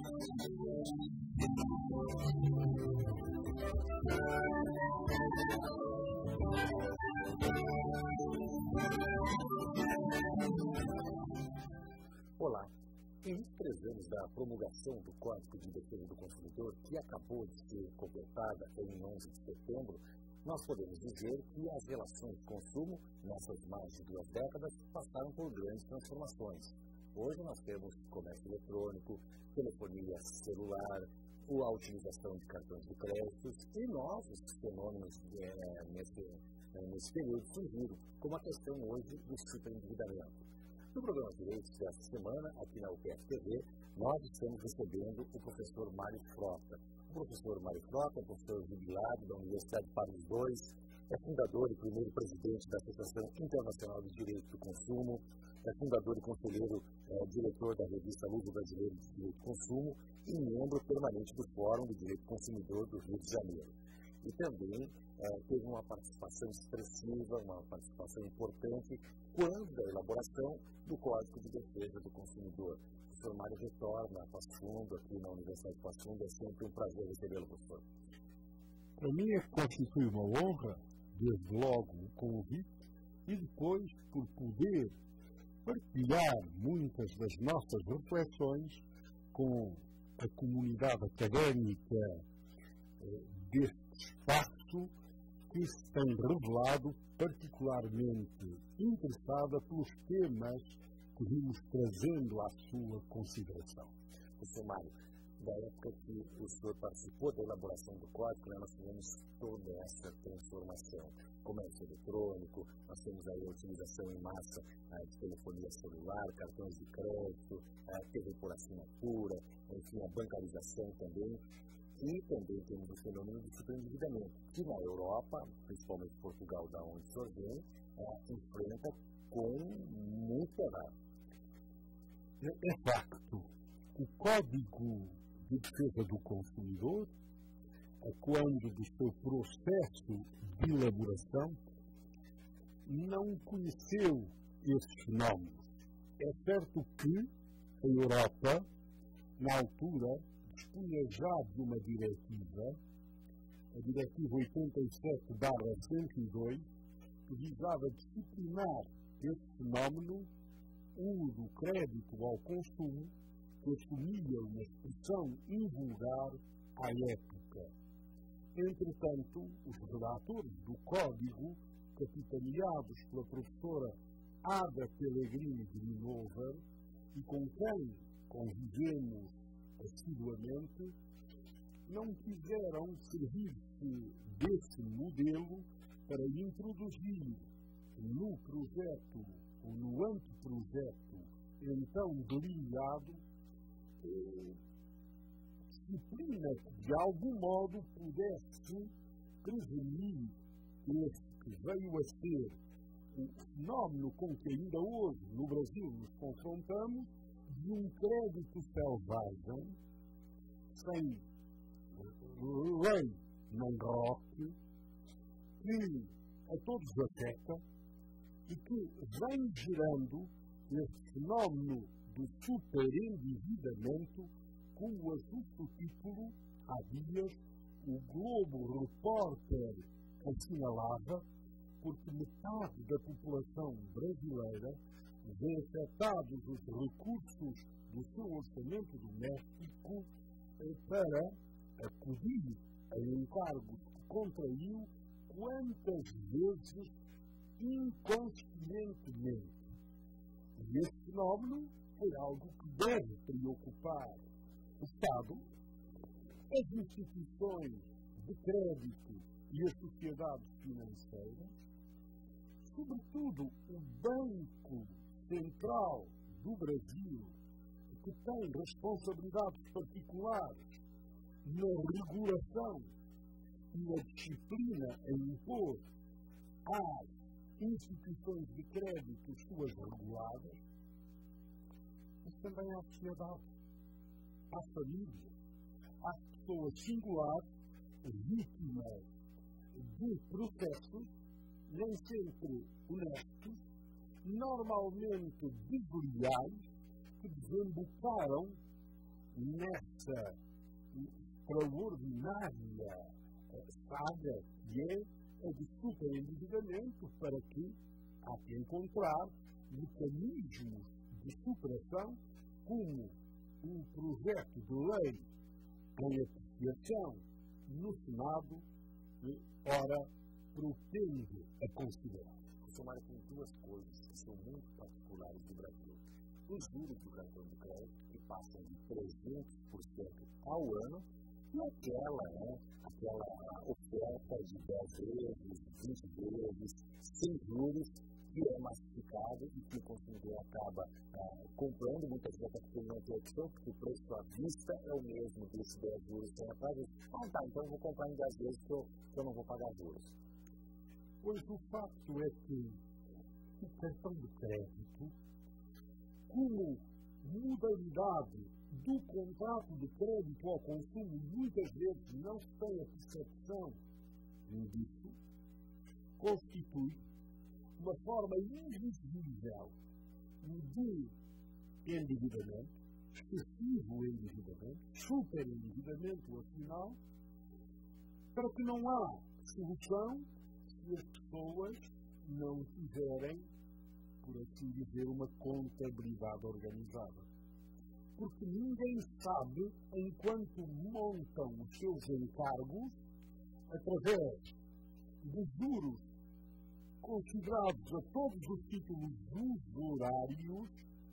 Olá. Em 23 anos da promulgação do Código de Defesa do Consumidor, que acabou de ser completada em 11 de setembro, nós podemos dizer que as relações de consumo, nessas mais de 2 décadas, passaram por grandes transformações. Hoje nós temos comércio eletrônico, telefonia celular, a utilização de cartões de crédito e novos fenômenos nesse período surgiram, como a questão hoje do superendividamento. No programa Direitos desta semana, aqui na UPF TV, nós estamos recebendo o professor Mário Frota. O professor Mário Frota é professor jubilado da Universidade Paris II, é fundador e primeiro presidente da Associação Internacional de Direito do Consumo, é fundador e conselheiro diretor da revista Luso Brasileiro de Direito do Consumo e membro permanente do Fórum do Direito do Consumidor do Rio de Janeiro. E também teve uma participação expressiva, uma participação importante quando da elaboração do Código de Defesa do Consumidor. O professor Mário retorna a Passo Fundo, aqui na Universidade de Passo Fundo. É sempre um prazer recebê-lo, professor. Para mim constitui uma honra, desde logo, o convite e depois por poder partilhar muitas das nossas reflexões com a comunidade académica deste espaço, que se tem revelado particularmente interessada pelos temas que vimos trazendo à sua consideração. Professor Mário, da época que o senhor participou da elaboração do Código, nós tivemos toda essa transformação. Comércio eletrônico, nós temos aí a utilização em massa de telefonia celular, cartões de crédito, TV por assinatura, enfim, a bancarização também. E também temos o fenômeno do superendividamento, que na Europa, principalmente Portugal, da onde o senhor vem, enfrenta com muito pesado. É facto. O Código de Defesa do Consumidor, quando do seu processo de elaboração, não conheceu esses fenómenos. É certo que a Europa, na altura, dispunha já de uma diretiva, a Diretiva 87/102, que visava disciplinar esse fenómeno, o do crédito ao consumo, que assumia uma expressão invulgar à época. Entretanto, os redatores do Código, capitaneados pela professora Ada Pellegrini de Minover, e com quem convivemos assiduamente, não quiseram servir-se desse modelo para introduzir no projeto, ou no anteprojeto, então delineado, disciplina que de algum modo pudesse prevenir esse que veio a ser o fenómeno com que ainda hoje no Brasil nos confrontamos, de um crédito selvagem, sem lei nem roque, que a todos afeta e que vem gerando esse fenómeno do superendividamento, como ajusta o título, há dias, o Globo Repórter assinalava, porque metade da população brasileira vê afetados os recursos do seu orçamento doméstico para acudir a encargos que contraiu quantas vezes inconscientemente. E esse fenómeno é algo que deve preocupar o Estado, as instituições de crédito e as sociedades financeiras, sobretudo o Banco Central do Brasil, que tem responsabilidades particulares na regulação e na disciplina a impor às instituições de crédito suas reguladas, mas também à sociedade, às famílias, às pessoas singulares, vítimas de processos nem sempre honestos, normalmente desleais, que desembocaram nessa extraordinária saga que é a de superendividamento, para que há que encontrar mecanismos de superação, como um projeto de lei em apreciação no Senado, ora pretende a considerar. Somar com duas coisas que são muito particulares do Brasil. Os juros do cartão de crédito, que passam de 300% ao ano, e aquela oferta de 10 vezes, 20 vezes, sem juros, que é massificado e que o consumidor acaba comprando, muitas vezes porque ele não tem opção, porque o preço à vista é o mesmo desse 10 juros sem atraso. Então eu vou comprar em 10 vezes que eu não vou pagar juros. Pois o facto é que o cartão de crédito, como modalidade do contrato de crédito ao consumo, muitas vezes não se tem a percepção disso, constitui uma forma invisível de endividamento, excessivo endividamento, superendividamento, afinal, para que não há solução se as pessoas não tiverem, por assim dizer, uma contabilidade organizada. Porque ninguém sabe, enquanto montam os seus encargos, através de juros considerados a todos os títulos usurários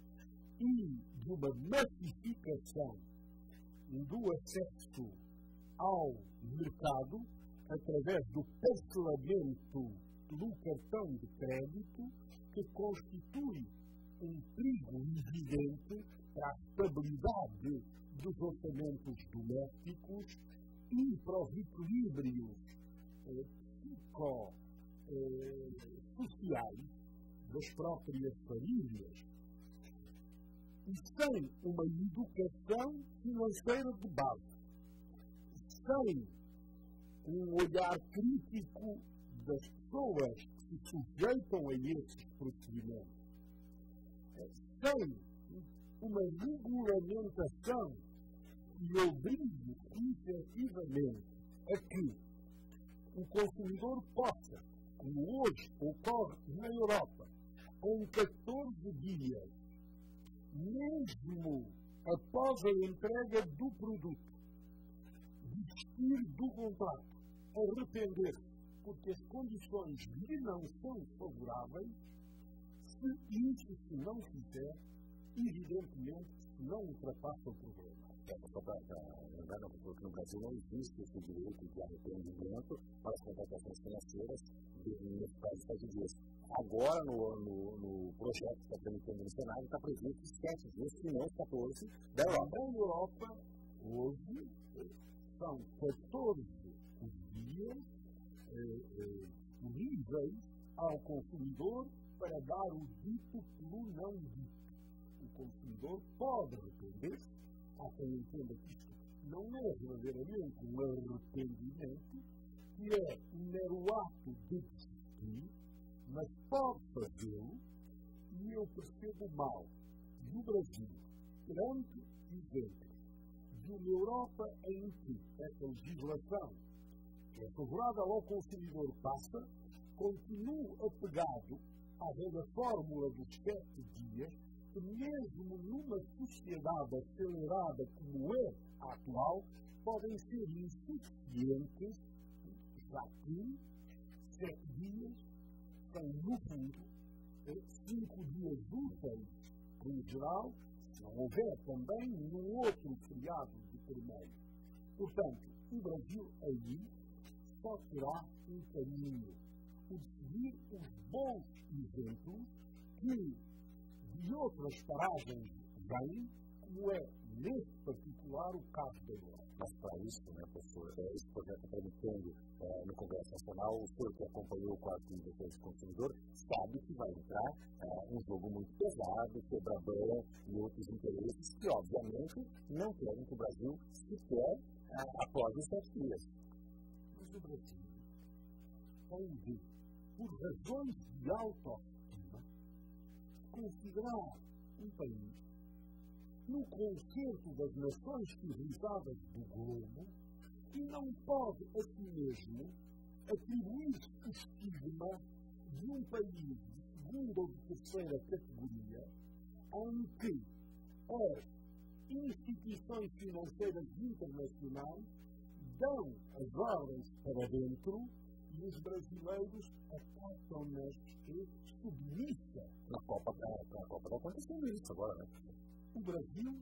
e de uma massificação do acesso ao mercado, através do parcelamento do cartão de crédito, que constitui um perigo evidente para a estabilidade dos orçamentos domésticos e para os equilíbrios sociais das próprias famílias. E sem uma educação financeira de base, sem um olhar crítico das pessoas que se sujeitam a esses procedimentos, sem uma regulamentação que obrigue efetivamente a que o consumidor possa, como hoje ocorre na Europa, em 14 dias, mesmo após a entrega do produto, desistir do contrato, arrepender-se, porque as condições lhe não são favoráveis, se isso se não fizer, evidentemente não ultrapassa o problema. Só para lembrar, porque no Brasil não existe esse direito de arrependimento para as contratações financeiras nesse caso dos 7 dias. Agora, no projeto que está tramitando no Senado, está previsto 7 dias, se não 14, da Europa. Na Europa, hoje, são 14 os dias disponíveis ao consumidor para dar o dito pelo não dito. O consumidor pode arrepender-se. Há quem entenda que isto não é verdadeiramente um arrependimento, que é um mero ato de desistir, mas pode fazê-lo, e eu percebo mal do Brasil, perante exemplos de uma Europa em que essa legislação, que é favorável ao consumidor, passa, continua apegado à velha fórmula dos 7 dias, que mesmo numa sociedade acelerada como é a atual, podem ser insuficientes, já que 7 dias são, no fundo, 5 dias úteis, em geral, se não houver também nenhum outro feriado de primeiro. Portanto, o Brasil aí só terá um caminho, o de seguir os bons exemplos que de outras paragens vêm, como é, nesse particular, o caso da Europa. Mas para isso, professor, esse projeto está tramitando no Congresso Nacional, o senhor que acompanhou o Código de Defesa do Consumidor sabe que vai entrar um jogo muito pesado, quebra-banha e outros interesses que, obviamente, não querem que o Brasil sequer apoie os 7 dias. Mas o Brasil tem de, por razões de autoestima, considerar um país no no concerto das nações civilizadas do globo e não pode, a si mesmo, atribuir-se o estigma de um país de segunda ou de terceira categoria em que as instituições financeiras internacionais dão as ordens para dentro e os brasileiros acatam-nas submissa. Na Copa está acontecendo isso agora, né? O Brasil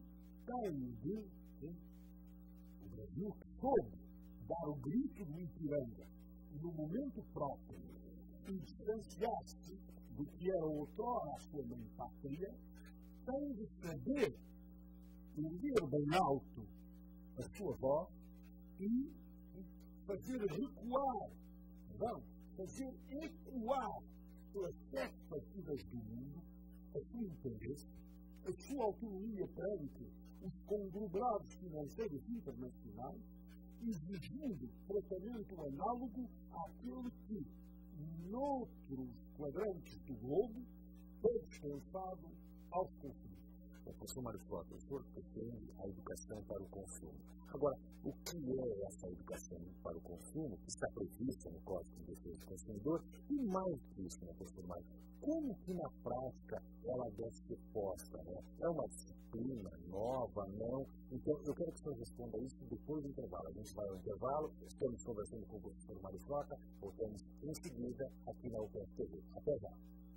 o Brasil soube dar o grito do Ipiranga no momento próprio e distanciar-se do que era outrora a sua mãe pátria, tem de saber erguer bem alto a sua voz e fazer recuar, fazer ecoar pelas 7 partidas do mundo a sua interesse, a sua autonomia perante os conglomerados financeiros internacionais, exigindo tratamento análogo àquele que, noutros quadrantes do globo, é dispensado aos consumidores. O professor Mário Frota, o senhor pretende a educação para o consumo. Agora, o que é essa educação para o consumo, que está prevista no Código de Defesa do Consumidor, e mais que isso, né, professor Mário, como que na prática ela deve ser posta? Né? É uma disciplina nova, não? Então, eu quero que o senhor responda isso depois do intervalo. A gente vai ao intervalo, estamos conversando com o professor Mário Frota, voltamos em seguida aqui na UPF TV. Até já.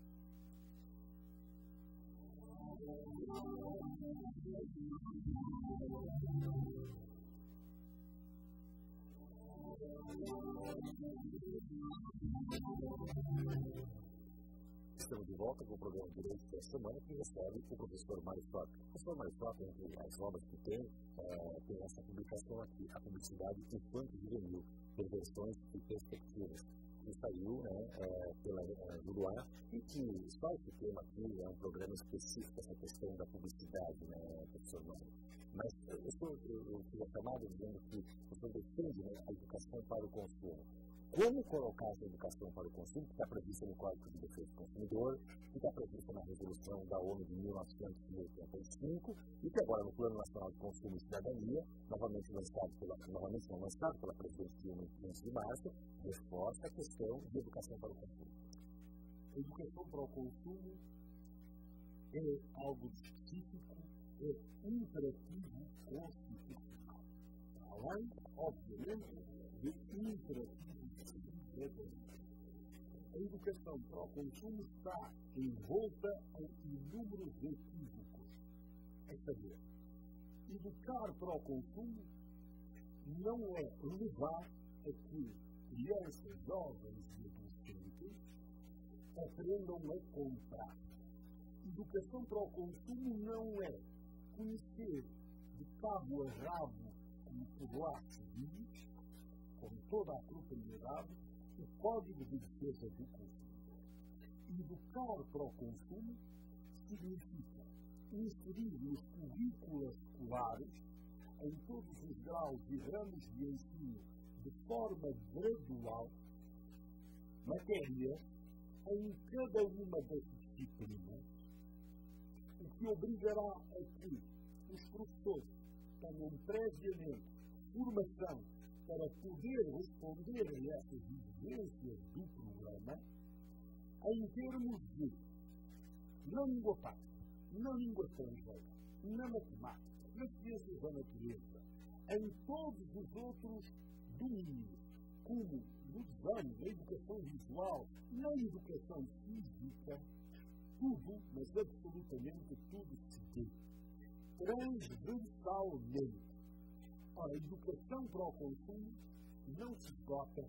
Estamos de volta com o programa Direito da Semana, que recebe o professor Mário Frota. O professor Mário Frota, entre as obras que tem essa publicação aqui, A Publicidade Infanto-Juvenil, Perversões e Perspectivas, que saiu pela Juruá, e que só esse tema aqui é um programa específico, essa questão da publicidade, né, professor Mário? Mas eu fiz a chamada dizendo que o senhor defende, né, a educação para o consumo. Como colocar essa educação para o consumo, que está prevista no Código de Defesa do Consumidor, que está prevista na Resolução da ONU de 1985, e que agora no Plano Nacional de Consumo e Cidadania, novamente lançado pela presidente Dilma em 15 de março, reforça a questão de educação para o consumo. A educação para o consumo é algo específico, é imperativo constitucional. Além, obviamente, de imperativo. A educação para o consumo está envolta em inúmeros equívocos. É saber, educar para o consumo não é levar a que crianças, jovens e adolescentes aprendam a comprar. Educação para o consumo não é conhecer de cabo a rabo, como por lá se diz, com toda a propriedade, o Código de Defesa do Consumidor. Educar para o consumo significa inserir nos currículos escolares, em todos os graus e ramos de ensino, de forma gradual, matérias em cada uma das disciplinas, o que obrigará a que os professores tenham previamente formação para poder responder a essas exigências do programa em termos de na língua pátria, na língua estrangeira, na matemática, nas ciências da natureza, em todos os outros domínios, como no design, na educação visual, na educação física, tudo, mas absolutamente tudo se dê transversalmente. Ora, a educação para o consumo não se esgota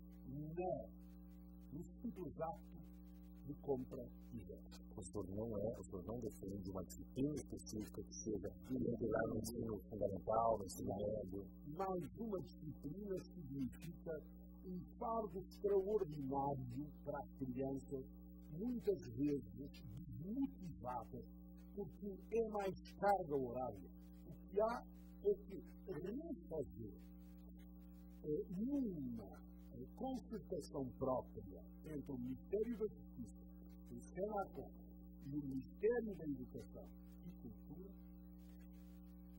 no simples ato de compra e venda. O senhor não defende uma disciplina específica que seja lá no ensino fundamental, no ensino médio. Mais uma disciplina significa um fardo extraordinário para as crianças, muitas vezes desmotivadas, porque é mais carga horária. O que há é que refazer numa concertação própria entre o Ministério da Justiça, o Senacom e o Ministério da Educação e Cultura,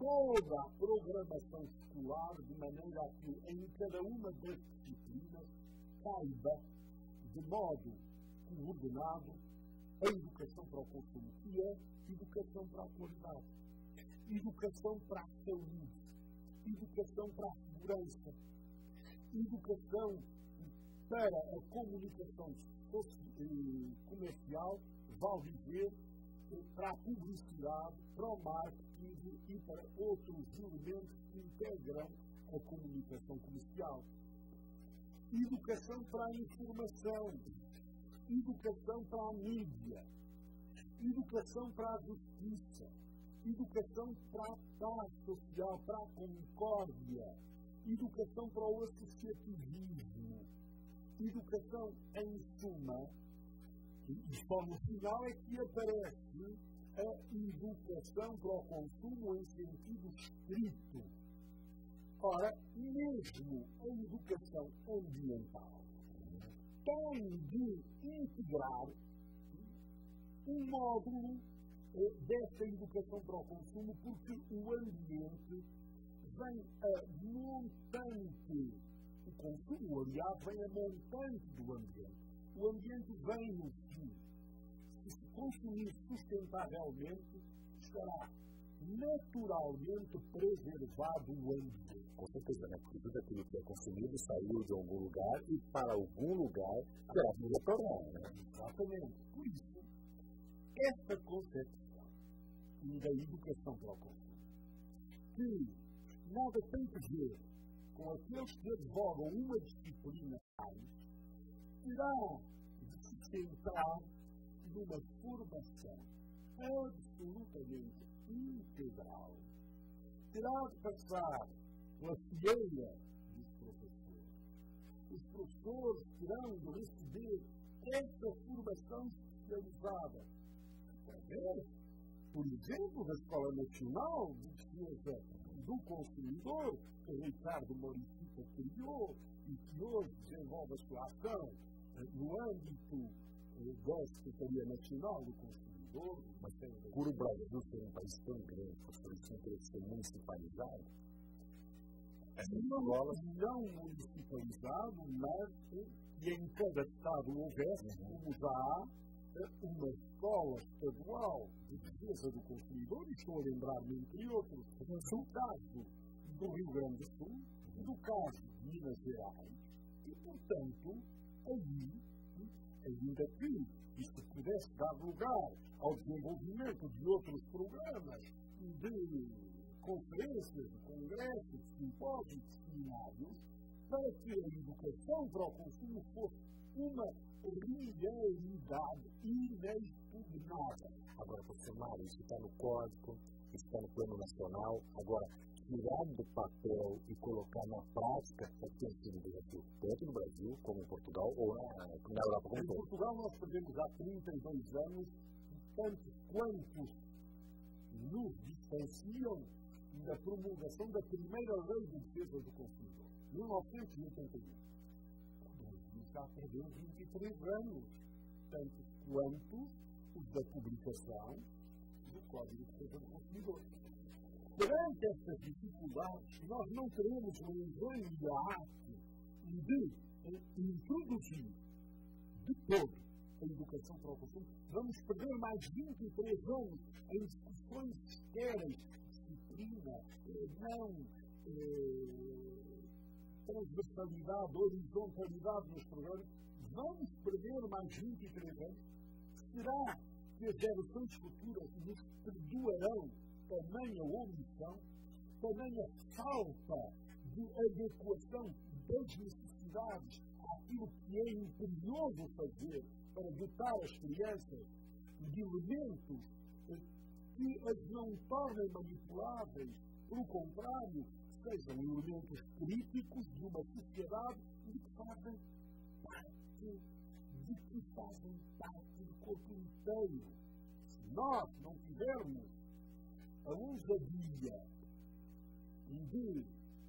toda a programação escolar, de maneira a que em cada uma das disciplinas caiba de modo coordenado a educação para o consumo, que é educação para a qualidade, educação para a saúde, educação para a segurança, educação para a comunicação comercial, vale dizer, para a publicidade, para o marketing e para outros elementos que integram a comunicação comercial. Educação para a informação, educação para a mídia, educação para a justiça, educação para a paz social, para a concórdia, educação para o associativismo, educação em suma, e só no final é que aparece a educação para o consumo em sentido estrito. Ora, mesmo a educação ambiental tem de integrar um módulo desta educação para o consumo, porque o ambiente vem a montante, o consumo, aliás, vem a montante do ambiente. O ambiente vem no fim. Se se consumir sustentavelmente, estará naturalmente preservado o ambiente. Com certeza, né? Porque tudo aquilo que é consumido saiu de algum lugar e para algum lugar terá que retornar, né? Exatamente. Por isso, esta concepção da educação para o consumo, que nada tem a ver com aqueles que advogam uma disciplina mais, terá de se centrar numa formação absolutamente integral. Terá de passar pela fileira dos professores. Os professores terão de receber essa formação especializada através, por exemplo, da Escola Nacional de Defesa do Consumidor, que Ricardo Moricita criou e que hoje desenvolve a sua ação no âmbito da Secretaria Nacional do Consumidor. Mas por o Brasil ser um país tão grande, por isso tem que ser municipalizado, não municipalizado, mas que em cada estado houvesse, como já há, uma escola estadual de defesa do consumidor, e estou a lembrar-me, entre outros, do caso do Rio Grande do Sul, do caso de Minas Gerais, e, portanto, aí, ainda que isto pudesse dar lugar ao desenvolvimento de outros programas, de conferências, de congressos, de simpósios, de seminários, para que a educação para o consumo fosse uma realidade inexpugnada. Agora, professor Mário, isso está no Código, isso está no Plano Nacional. Agora, tirar do papel e colocar na prática é que tem sido um desafio, tanto no Brasil como em Portugal ou na Europa como em todo. Portugal nós perdemos há 32 anos tantos quantos nos distanciam da promulgação da primeira lei de defesa do consumidor, 1981. Já perdemos 23 anos, tanto quanto os da publicação do Código de Defesa do Consumidor. Perante estas dificuldades, nós não teremos um engenho de arte de introduzir de todo a educação para o consumo. Vamos perder mais 23 anos em discussões estéreis, disciplina, não transversalidade, horizontalidade nos programas. Vamos perder mais 23 anos. Será que as gerações futuras nos perdoarão tamanha omissão, tamanha falta de adequação das necessidades àquilo que é imperioso fazer para dotar as crianças de elementos que as não tornem manipuláveis, pelo contrário, sejam elementos críticos de uma sociedade de que fazem parte do corpo inteiro. Se nós não tivermos a ousadia de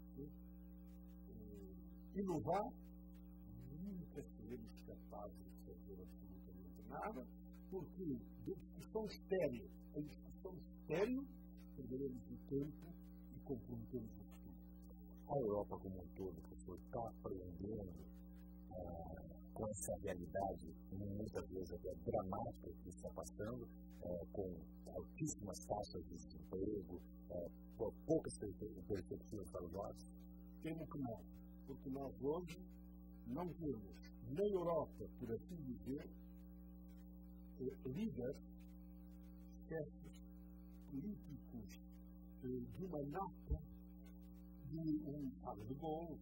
inovar, nunca seremos capazes de fazer absolutamente nada, porque de discussão estéril em discussão estéril perderemos o tempo comprometemos o futuro. A Europa como um todo, professor, está aprendendo com essa realidade, muitas vezes até dramática, que está passando, com altíssimas taxas de desemprego, poucas perspectivas para nós? Temo que não, porque nós hoje não temos na Europa, por assim dizer, líderes, chefes políticos de uma nata de um Charles de Gaulle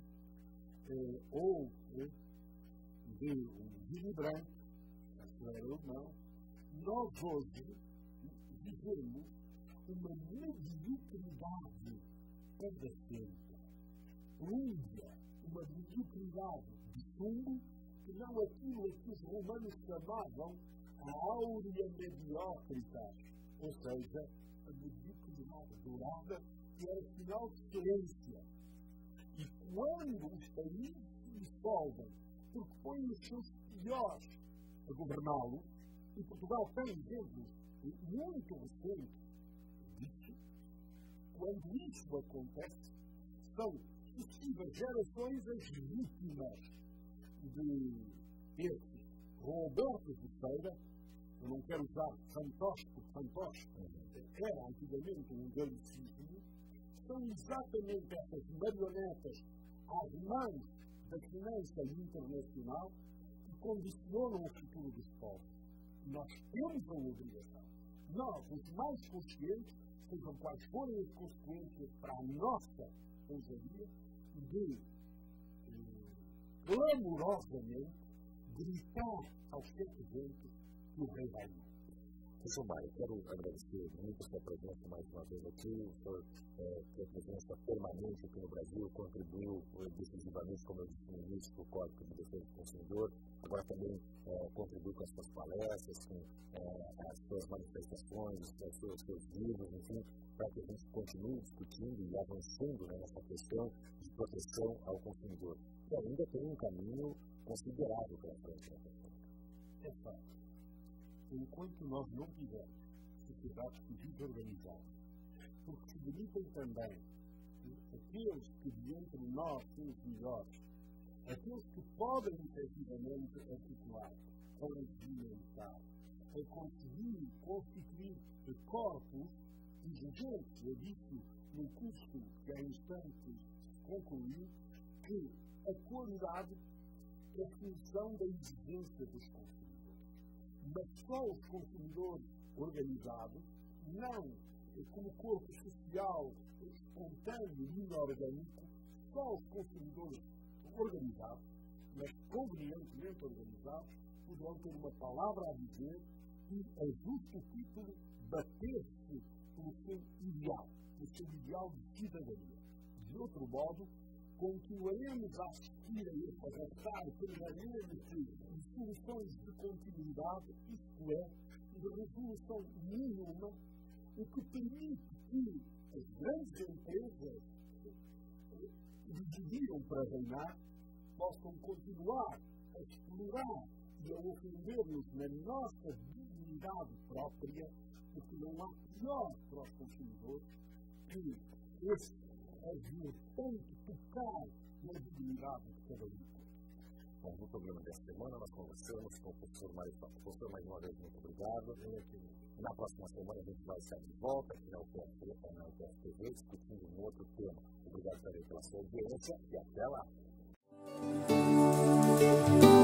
ou de um Willy Brandt, chanceler alemão. Nós hoje vivemos uma mediocridade padecente, uma mediocridade de fundo, que não aquilo a que os romanos chamavam a áurea mediocritas, ou seja, a mediocridade dourada, que era sinal de excelência. E quando os países se dissolvem, porque põem os seus piores a governá-los, e Portugal tem exemplos muito recentes disso, quando isso acontece, são sucessivas gerações as vítimas de Roberto de Feira. Eu não quero usar fantoche, porque fantoche era antigamente um galicismo. São exatamente essas marionetas às mãos da finança internacional que condicionam o futuro dos povos. Nós temos a obrigação, nós, os mais conscientes, sejam quais forem as consequências para a nossa ousadia, de clamorosamente gritar aos sete ventos que o rei vai vir. Professor Mário, quero agradecer muito a sua presença mais uma vez aqui. O senhor tem presença permanente aqui no Brasil, contribuiu decisivamente, como eu disse no início, para o Código de Defesa do Consumidor. Agora também contribui com as suas palestras, com as suas manifestações, os seus livros, enfim, para que a gente continue discutindo e avançando nessa questão de proteção ao consumidor. E ainda tem um caminho considerável pela frente. É fato. Enquanto nós não tivermos sociedades civis organizadas, porque se demitem também aqueles que de entre nós são os melhores, aqueles que podem efetivamente articular, regimentar, a conseguir constituir corpos exigentes, eu disse no curso que há instantes concluiu, que a qualidade é função da exigência dos consumidores. Mas só os consumidores organizados, não como corpo social espontâneo e inorgânico, só os consumidores organizados, mas convenientemente organizados, poderão ter uma palavra a dizer e, a justo título, bater-se pelo seu ideal de cidadania. De outro modo, continuaremos a assistir a esse arrastar permanente de soluções de continuidade, isto é, de resolução mínima, o que permite que as grandes empresas que decidiram para reinar possam continuar a explorar e a ofender-nos na nossa dignidade própria, porque não há pior para os consumidores que esse agir tanto tocar na dignidade de cada um. Bom, no programa desta semana nós conversamos com o professor Mário Fato. Professor, mais uma vez, muito obrigado. Na próxima semana a gente vai estar de volta aqui na UPF TV, discutindo um outro tema. Obrigado também pela sua audiência e até lá.